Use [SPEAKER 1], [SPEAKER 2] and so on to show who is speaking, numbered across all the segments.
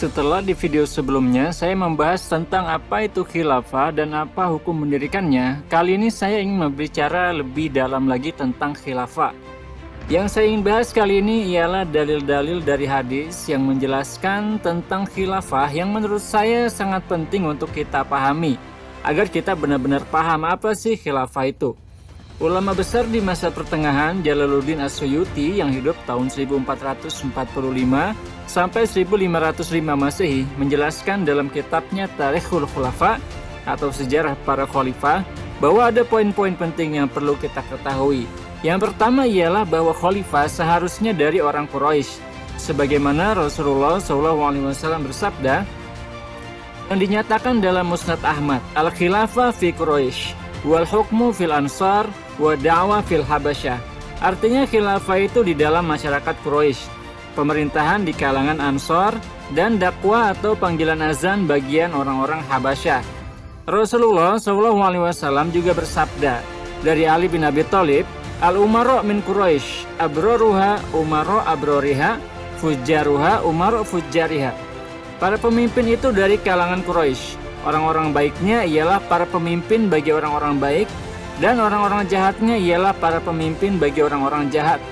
[SPEAKER 1] Setelah di video sebelumnya saya membahas tentang apa itu khilafah dan apa hukum mendirikannya, kali ini saya ingin berbicara lebih dalam lagi tentang khilafah. Yang saya ingin bahas kali ini ialah dalil-dalil dari hadis yang menjelaskan tentang khilafah yang menurut saya sangat penting untuk kita pahami, agar kita benar-benar paham apa sih khilafah itu. Ulama besar di masa pertengahan Jalaluddin As-Suyuti yang hidup tahun 1445 sampai 1505 Masehi menjelaskan dalam kitabnya Tarikhul Khulafa atau sejarah para khalifah bahwa ada poin-poin penting yang perlu kita ketahui. Yang pertama ialah bahwa khalifah seharusnya dari orang Quraisy, sebagaimana Rasulullah SAW bersabda yang dinyatakan dalam Musnad Ahmad, Al-Khilafah fi Quraisy wal hukmu fil ansar wa da'wah fil habasyah. Artinya khilafah itu di dalam masyarakat Quraisy, pemerintahan di kalangan Ansar, dan dakwah atau panggilan azan bagian orang-orang Habasyah. Rasulullah SAW juga bersabda dari Ali bin Abi Thalib, Al-umara min Quraisy, abroruha umara abroriha, fujjaruha umara fujjariha. Para pemimpin itu dari kalangan Quraisy. Orang-orang baiknya ialah para pemimpin bagi orang-orang baik, dan orang-orang jahatnya ialah para pemimpin bagi orang-orang jahat.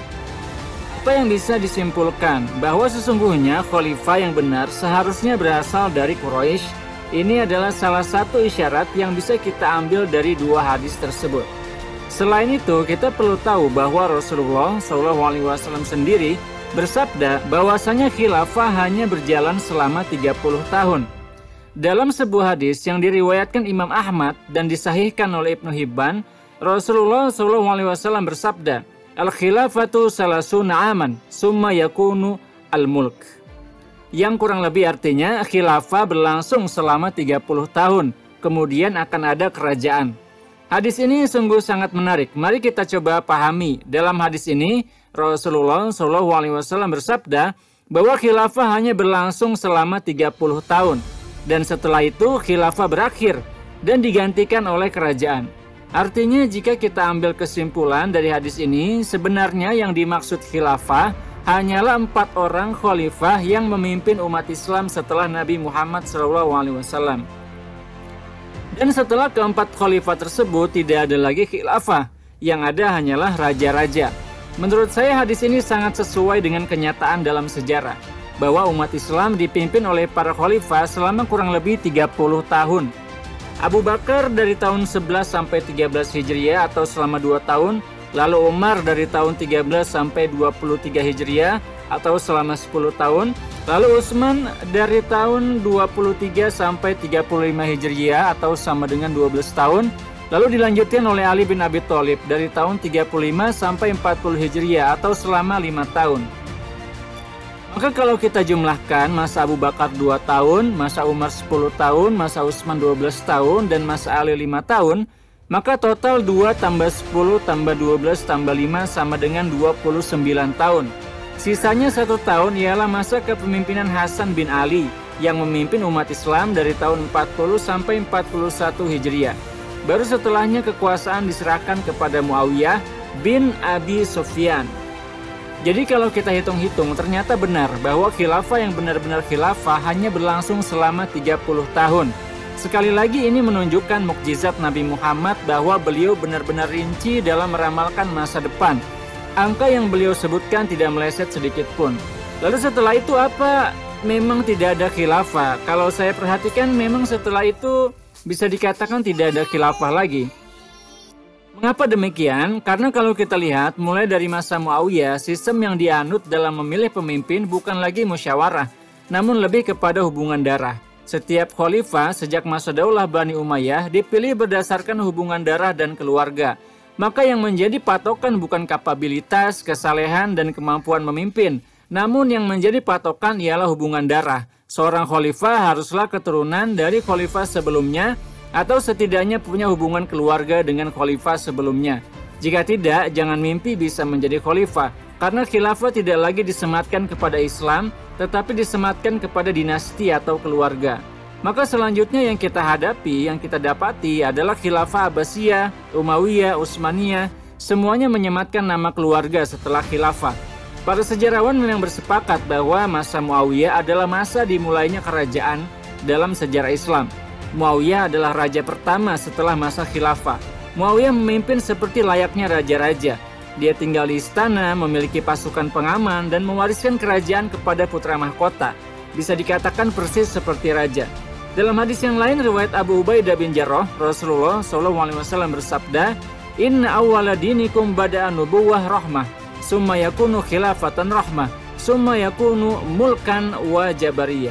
[SPEAKER 1] Apa yang bisa disimpulkan? Bahwa sesungguhnya khalifah yang benar seharusnya berasal dari Quraisy. Ini adalah salah satu isyarat yang bisa kita ambil dari dua hadis tersebut. Selain itu, kita perlu tahu bahwa Rasulullah SAW sendiri bersabda bahwasanya khilafah hanya berjalan selama 30 tahun. Dalam sebuah hadis yang diriwayatkan Imam Ahmad dan disahihkan oleh Ibnu Hibban, Rasulullah SAW bersabda, Al-khilafatu salasuna aman, summa yakunu al-mulk. Yang kurang lebih artinya, khilafah berlangsung selama 30 tahun, kemudian akan ada kerajaan. Hadis ini sungguh sangat menarik. Mari kita coba pahami. Dalam hadis ini, Rasulullah SAW bersabda bahwa khilafah hanya berlangsung selama 30 tahun. Dan setelah itu khilafah berakhir dan digantikan oleh kerajaan. Artinya jika kita ambil kesimpulan dari hadis ini, sebenarnya yang dimaksud khilafah hanyalah 4 orang khalifah yang memimpin umat Islam setelah Nabi Muhammad SAW. Dan setelah keempat khalifah tersebut tidak ada lagi khilafah, yang ada hanyalah raja-raja. Menurut saya hadis ini sangat sesuai dengan kenyataan dalam sejarah, bahwa umat Islam dipimpin oleh para khalifah selama kurang lebih 30 tahun. Abu Bakar dari tahun 11 sampai 13 Hijriah atau selama 2 tahun, lalu Umar dari tahun 13 sampai 23 Hijriah atau selama 10 tahun, lalu Utsman dari tahun 23 sampai 35 Hijriah atau sama dengan 12 tahun, lalu dilanjutkan oleh Ali bin Abi Thalib dari tahun 35 sampai 40 Hijriah atau selama 5 tahun. Maka kalau kita jumlahkan masa Abu Bakar 2 tahun, masa Umar 10 tahun, masa Utsman 12 tahun, dan masa Ali 5 tahun, maka total 2 tambah 10 tambah 12 tambah 5 sama dengan 29 tahun. Sisanya 1 tahun ialah masa kepemimpinan Hasan bin Ali yang memimpin umat Islam dari tahun 40 sampai 41 Hijriah. Baru setelahnya kekuasaan diserahkan kepada Muawiyah bin Abi Sufyan. Jadi kalau kita hitung-hitung ternyata benar bahwa khilafah yang benar-benar khilafah hanya berlangsung selama 30 tahun. Sekali lagi ini menunjukkan mukjizat Nabi Muhammad bahwa beliau benar-benar rinci dalam meramalkan masa depan. Angka yang beliau sebutkan tidak meleset sedikit pun. Lalu setelah itu apa? Memang tidak ada khilafah. Kalau saya perhatikan memang setelah itu bisa dikatakan tidak ada khilafah lagi. Mengapa demikian? Karena kalau kita lihat mulai dari masa Muawiyah, sistem yang dianut dalam memilih pemimpin bukan lagi musyawarah, namun lebih kepada hubungan darah. Setiap khalifah sejak masa Daulah Bani Umayyah dipilih berdasarkan hubungan darah dan keluarga. Maka yang menjadi patokan bukan kapabilitas, kesalehan, dan kemampuan memimpin, namun yang menjadi patokan ialah hubungan darah. Seorang khalifah haruslah keturunan dari khalifah sebelumnya, atau setidaknya punya hubungan keluarga dengan khalifah sebelumnya. Jika tidak, jangan mimpi bisa menjadi khalifah, karena khilafah tidak lagi disematkan kepada Islam, tetapi disematkan kepada dinasti atau keluarga. Maka selanjutnya yang kita hadapi, yang kita dapati adalah khilafah Abbasiyah, Umayyah, Utsmaniyah, semuanya menyematkan nama keluarga setelah khilafah. Para sejarawan memang bersepakat bahwa masa Muawiyah adalah masa dimulainya kerajaan dalam sejarah Islam. Muawiyah adalah raja pertama setelah masa khilafah. Muawiyah memimpin seperti layaknya raja-raja. Dia tinggal di istana, memiliki pasukan pengaman, dan mewariskan kerajaan kepada putra mahkota. Bisa dikatakan persis seperti raja. Dalam hadis yang lain, riwayat Abu Ubaidah bin Jarrah, Rasulullah SAW bersabda, "Inna awwala dinikum bada'a nubuwah rahmah, summa yakunu khilafatan rahmah, summa yakunu mulkan wa jabariyah."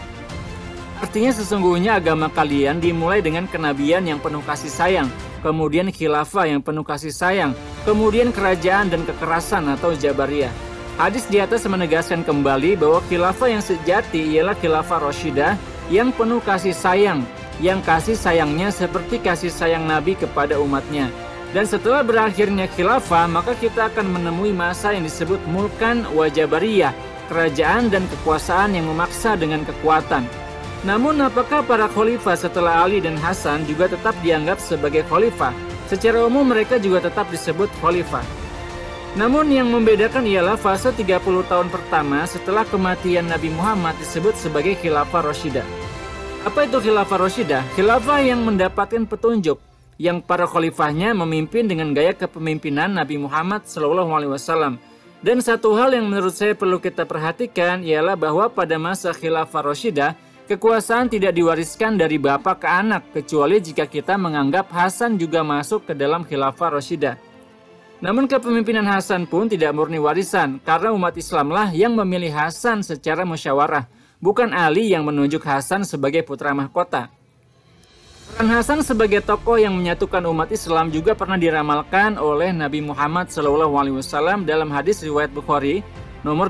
[SPEAKER 1] Artinya sesungguhnya agama kalian dimulai dengan kenabian yang penuh kasih sayang, kemudian khilafah yang penuh kasih sayang, kemudian kerajaan dan kekerasan atau jabariyah. Hadis di atas menegaskan kembali bahwa khilafah yang sejati ialah khilafah Rasyidah yang penuh kasih sayang, yang kasih sayangnya seperti kasih sayang Nabi kepada umatnya. Dan setelah berakhirnya khilafah, maka kita akan menemui masa yang disebut mulkan wa jabariyah, kerajaan dan kekuasaan yang memaksa dengan kekuatan. Namun apakah para khalifah setelah Ali dan Hasan juga tetap dianggap sebagai khalifah? Secara umum mereka juga tetap disebut khalifah. Namun yang membedakan ialah fase 30 tahun pertama setelah kematian Nabi Muhammad disebut sebagai khilafah Rasyidah. Apa itu khilafah Rasyidah? Khilafah yang mendapatkan petunjuk, yang para khalifahnya memimpin dengan gaya kepemimpinan Nabi Muhammad SAW. Dan satu hal yang menurut saya perlu kita perhatikan ialah bahwa pada masa khilafah Rasyidah, kekuasaan tidak diwariskan dari bapak ke anak, kecuali jika kita menganggap Hasan juga masuk ke dalam khilafah Rasyidah. Namun kepemimpinan Hasan pun tidak murni warisan, karena umat Islamlah yang memilih Hasan secara musyawarah, bukan Ali yang menunjuk Hasan sebagai putra mahkota. Peran Hasan sebagai tokoh yang menyatukan umat Islam juga pernah diramalkan oleh Nabi Muhammad SAW dalam hadis riwayat Bukhari nomor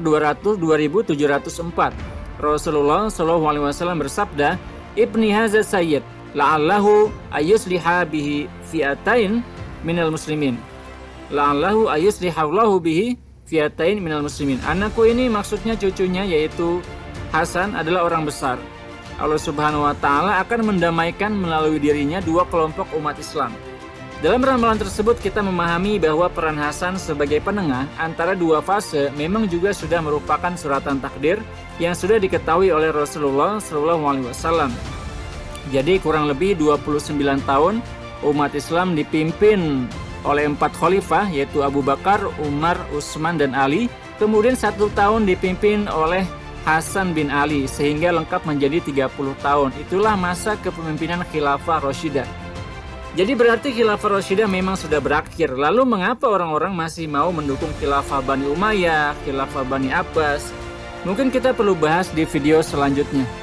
[SPEAKER 1] 2704. Rasulullah SAW bersabda, "Ibni hadza sayyid, la'allahu ayyusliha bihi fi'atain minal muslimin." La'allahu ayyuslihallahu bihi fi'atain minal muslimin. Anakku ini maksudnya cucunya yaitu Hasan adalah orang besar. Allah Subhanahu wa taala akan mendamaikan melalui dirinya dua kelompok umat Islam. Dalam ramalan tersebut kita memahami bahwa peran Hasan sebagai penengah antara dua fase memang juga sudah merupakan suratan takdir yang sudah diketahui oleh Rasulullah SAW. Jadi kurang lebih 29 tahun umat Islam dipimpin oleh 4 khalifah yaitu Abu Bakar, Umar, Utsman, dan Ali. Kemudian 1 tahun dipimpin oleh Hasan bin Ali sehingga lengkap menjadi 30 tahun. Itulah masa kepemimpinan khilafah Rasyidah. Jadi berarti khilafah Rasyidah memang sudah berakhir. Lalu mengapa orang-orang masih mau mendukung khilafah Bani Umayyah, khilafah Bani Abbas? Mungkin kita perlu bahas di video selanjutnya.